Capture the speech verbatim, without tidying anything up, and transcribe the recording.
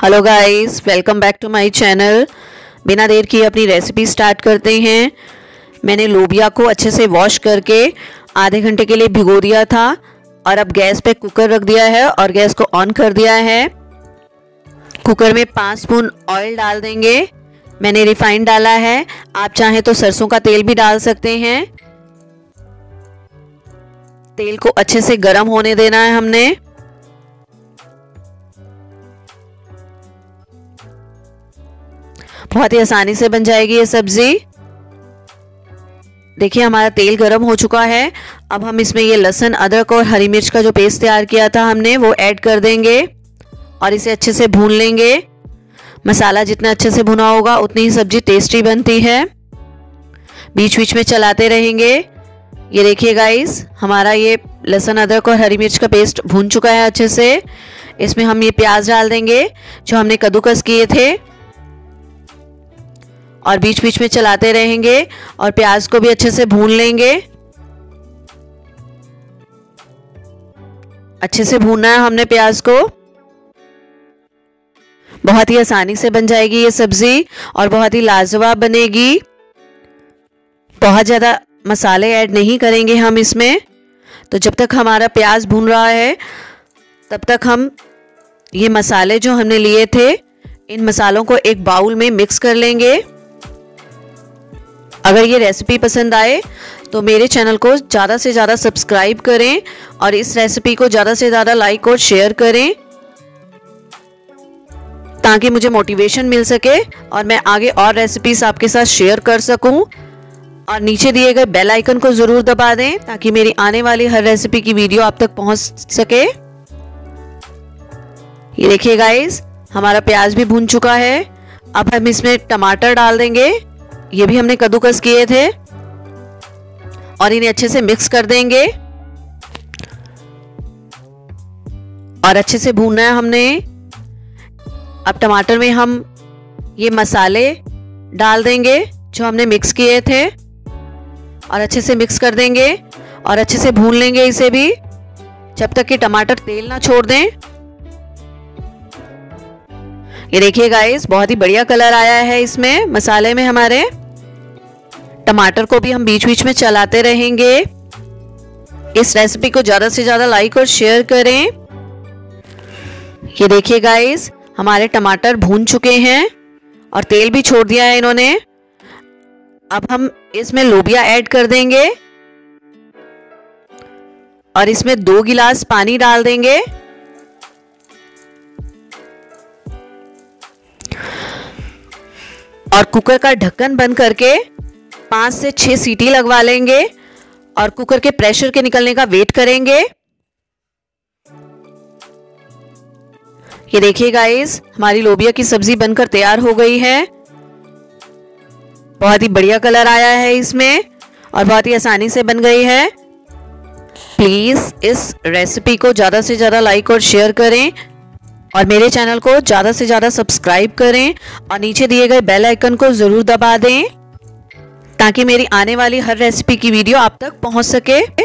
Hello guys, welcome back to my channel. बिना देर किए अपनी रेसिपी स्टार्ट करते हैं। मैंने लोबिया को अच्छे से वॉश करके आधे घंटे के लिए भिगो दिया था और अब गैस पे कुकर रख दिया है और गैस को ऑन कर दिया है। कुकर में पाँच स्पून ऑयल डाल देंगे। मैंने रिफाइंड डाला है, आप चाहें तो सरसों का तेल भी डाल सकते हैं। तेल को अच्छे से गर्म होने देना है हमने। बहुत ही आसानी से बन जाएगी ये सब्जी। देखिए हमारा तेल गरम हो चुका है। अब हम इसमें ये लहसुन, अदरक और हरी मिर्च का जो पेस्ट तैयार किया था हमने वो ऐड कर देंगे और इसे अच्छे से भून लेंगे। मसाला जितना अच्छे से भुना होगा उतनी ही सब्जी टेस्टी बनती है। बीच बीच में चलाते रहेंगे। ये देखिए गाइस, हमारा ये लहसुन, अदरक और हरी मिर्च का पेस्ट भून चुका है अच्छे से। इसमें हम ये प्याज डाल देंगे जो हमने कद्दूकस किए थे और बीच बीच में चलाते रहेंगे और प्याज को भी अच्छे से भून लेंगे। अच्छे से भूनना है हमने प्याज को। बहुत ही आसानी से बन जाएगी ये सब्जी और बहुत ही लाजवाब बनेगी। बहुत ज़्यादा मसाले ऐड नहीं करेंगे हम इसमें। तो जब तक हमारा प्याज भून रहा है तब तक हम ये मसाले जो हमने लिए थे इन मसालों को एक बाउल में मिक्स कर लेंगे। अगर ये रेसिपी पसंद आए तो मेरे चैनल को ज़्यादा से ज़्यादा सब्सक्राइब करें और इस रेसिपी को ज़्यादा से ज़्यादा लाइक और शेयर करें ताकि मुझे मोटिवेशन मिल सके और मैं आगे और रेसिपीज आपके साथ शेयर कर सकूं। और नीचे दिए गए बेल आइकन को ज़रूर दबा दें ताकि मेरी आने वाली हर रेसिपी की वीडियो आप तक पहुंच सके। ये देखिए गाइस, हमारा प्याज भी भून चुका है। अब हम इसमें टमाटर डाल देंगे। ये भी हमने कद्दूकस किए थे और इन्हें अच्छे से मिक्स कर देंगे और अच्छे से भूनना है हमने। अब टमाटर में हम ये मसाले डाल देंगे जो हमने मिक्स किए थे और अच्छे से मिक्स कर देंगे और अच्छे से भून लेंगे इसे भी जब तक कि टमाटर तेल ना छोड़ दें। ये देखिए गाइस, बहुत ही बढ़िया कलर आया है इसमें मसाले में हमारे। टमाटर को भी हम बीच बीच में चलाते रहेंगे। इस रेसिपी को ज़्यादा से ज़्यादा लाइक और शेयर करें। ये देखिए गाइस, हमारे टमाटर भून चुके हैं और तेल भी छोड़ दिया है इन्होंने। अब हम इसमें लोबिया ऐड कर देंगे और इसमें दो गिलास पानी डाल देंगे। और कुकर का ढक्कन बंद करके पाँच से छह सीटी लगवा लेंगे और कुकर के प्रेशर के निकलने का वेट करेंगे। ये देखिए गाइस, हमारी लोबिया की सब्जी बनकर तैयार हो गई है। बहुत ही बढ़िया कलर आया है इसमें और बहुत ही आसानी से बन गई है। प्लीज इस रेसिपी को ज्यादा से ज्यादा लाइक और शेयर करें और मेरे चैनल को ज़्यादा से ज़्यादा सब्सक्राइब करें और नीचे दिए गए बेल आइकन को ज़रूर दबा दें ताकि मेरी आने वाली हर रेसिपी की वीडियो आप तक पहुंच सके।